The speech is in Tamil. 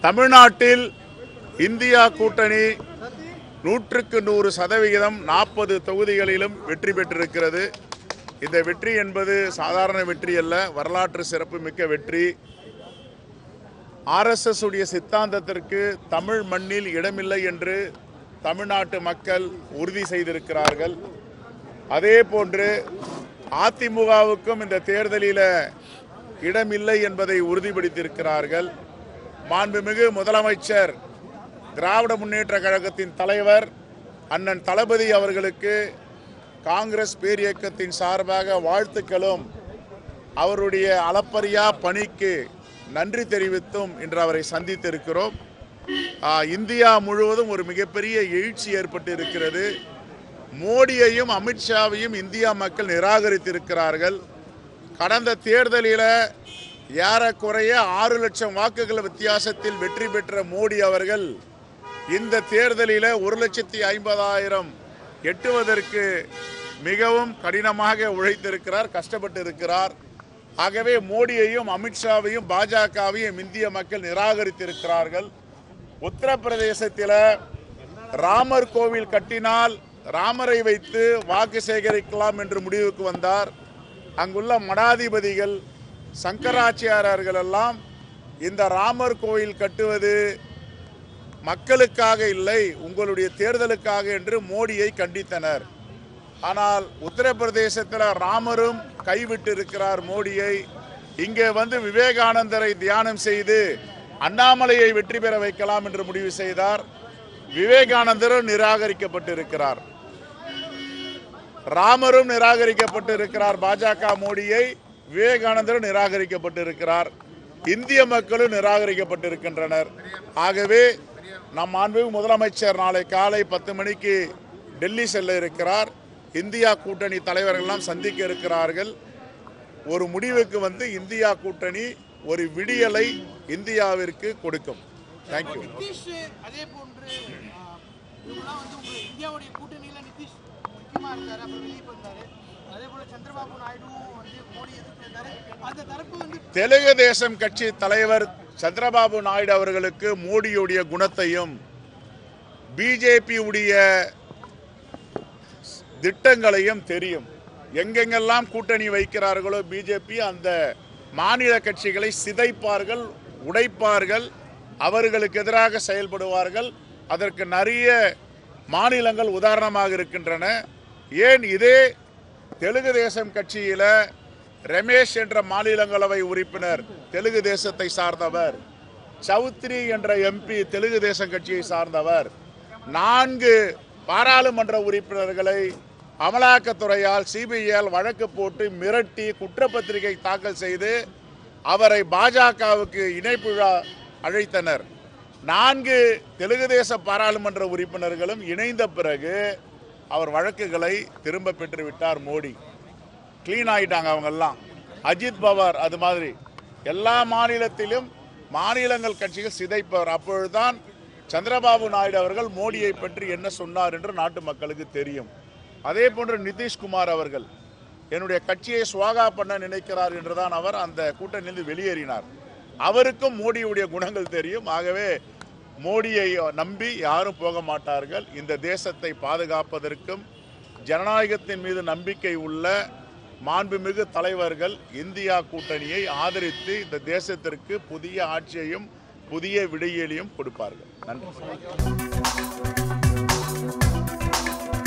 தமிழ்நாட்டில் இந்தியா கூட்டணி 100க்கு 100% 40 தொகுதிகளிலும் வெற்றி பெற்றிருக்கிறது. இந்த வெற்றி என்பது சாதாரண வெற்றி அல்ல, வரலாற்று சிறப்பு மிக்க வெற்றி. RSS உடைய சித்தாந்தத்திற்கு தமிழ் மண்ணில் இடமில்லை என்று தமிழ்நாட்டு மக்கள் உறுதி செய்திருக்கிறார்கள். அதே போன்று அதிமுகவுக்கும் இந்த தேர்தலில் இடமில்லை என்பதை உறுதிப்படுத்தியிருக்கிறார்கள். மாண்புமிகு முதலமைச்சர், திராவிட முன்னேற்ற கழகத்தின் தலைவர் அண்ணன் தளபதி அவர்களுக்கு காங்கிரஸ் பேரியக்கத்தின் சார்பாக வாழ்த்துக்களும் அவருடைய அளப்பரியா பணிக்கு நன்றி தெரிவித்தும் இன்று அவரை சந்தித்திருக்கிறோம். இந்தியா முழுவதும் ஒரு மிகப்பெரிய எழுச்சி ஏற்பட்டு இருக்கிறது. மோடியையும் அமித்ஷாவையும் இந்தியா மக்கள் நிராகரித்திருக்கிறார்கள். கடந்த தேர்தலில் ஏறக்குறைய 6 லட்சம் வாக்குகள் வித்தியாசத்தில் வெற்றி பெற்ற மோடி அவர்கள் இந்த தேர்தலில் 1,50,000 எட்டுவதற்கு மிகவும் கடினமாக உழைத்திருக்கிறார், கஷ்டப்பட்டு இருக்கிறார். ஆகவே மோடியையும் அமித்ஷாவையும் பாஜகவையும் இந்திய மக்கள் நிராகரித்திருக்கிறார்கள். உத்தரப்பிரதேசத்தில் ராமர் கோவில் கட்டினால் ராமரை வைத்து வாக்கு சேகரிக்கலாம் என்று முடிவுக்கு வந்தார். அங்குள்ள மடாதிபதிகள், சங்கராச்சாரியர்கள் எல்லாம் இந்த ராமர் கோயில் கட்டுவது மக்களுக்காக இல்லை, உங்களுடைய தேர்தலுக்காக என்று மோடியை கண்டித்தனர். ஆனால் உத்தரப்பிரதேசத்தில் ராமரும் கைவிட்டு இருக்கிறார் மோடியை. இங்கே வந்து விவேகானந்தரை தியானம் செய்து அண்ணாமலையை வெற்றி பெற வைக்கலாம் என்று முடிவு செய்தார். விவேகானந்தரும் நிராகரிக்கப்பட்டிருக்கிறார், ராமரும் நிராகரிக்கப்பட்டிருக்கிறார். பாஜக மோடியை, விவேகானந்தரும் நிராகரிக்கப்பட்டிருக்கிறார், இந்திய மக்களும் நிராகரிக்கப்பட்டிருக்கின்றனர். ஆகவே நம் மாண்புமிகு முதலமைச்சர் நாளை காலை 10 மணிக்கு டெல்லி செல்ல இருக்கிறார். இந்தியா கூட்டணி தலைவர்கள்லாம் சந்திக்க இருக்கிறார்கள். ஒரு முடிவுக்கு வந்து இந்தியா கூட்டணி ஒரு விடியலை இந்தியாவிற்கு கொடுக்கும். தேங்க்யூ. தெலுங்கு தேசம் கட்சி தலைவர் சந்திரபாபு நாயுடு அவர்களுக்கு மோடியுடைய குணத்தையும் பிஜேபி உடைய திட்டங்களையும் தெரியும். எங்கெங்கெல்லாம் கூட்டணி வைக்கிறார்களோ பிஜேபி, அந்த மாநில கட்சிகளை சிதைப்பார்கள், உடைப்பார்கள், அவர்களுக்கு எதிராக செயல்படுவார்கள். அதற்கு நிறைய மாநிலங்கள் உதாரணமாக இருக்கின்றன. ஏன் இதே தெலுங்கு தேசம் கட்சியில் ரமேஷ் என்ற மாநிலங்களவை உறுப்பினர் தெலுங்கு தேசத்தை சார்ந்தவர், சௌத்ரி என்ற MP தெலுங்கு தேசம் கட்சியை சார்ந்தவர், 4 பாராளுமன்ற உறுப்பினர்களை அமலாக்கத்துறையால் CBI வழக்கு போட்டு மிரட்டி குற்றப்பத்திரிகை தாக்கல் செய்து அவரை பாஜகவுக்கு இணைப்பு அழைத்தனர். 4 தெலுங்கு தேச பாராளுமன்ற உறுப்பினர்களும் இணைந்த பிறகு அவர் வழக்குகளை திரும்ப பெற்றுவிட்டார். மோடி கிளீன் ஆகிட்டாங்க அவங்கெல்லாம். அஜித் பவார் அது மாதிரி எல்லா மாநிலத்திலும் மாநிலங்கள் கட்சிகள் சிதைப்பவர். அப்பொழுதுதான் சந்திரபாபு நாயுடு அவர்கள் மோடியை பற்றி என்ன சொன்னார் என்று நாட்டு மக்களுக்கு தெரியும். அதே போன்று நிதிஷ்குமார் அவர்கள் என்னுடைய கட்சியை சுவாகா பண்ண நினைக்கிறார் என்றுதான் அவர் அந்த கூட்டணியிலிருந்து வெளியேறினார். அவருக்கும் மோடியுடைய குணங்கள் தெரியும். ஆகவே மோடியை நம்பி யாரும் போக மாட்டார்கள். இந்த தேசத்தை பாதுகாப்பதற்கும் ஜனநாயகத்தின் மீது நம்பிக்கை உள்ள மாண்புமிகு தலைவர்கள் இந்தியா கூட்டணியை ஆதரித்து இந்த தேசத்திற்கு புதிய ஆட்சியையும் புதிய விடியலையும் கொடுப்பார்கள். நன்றி.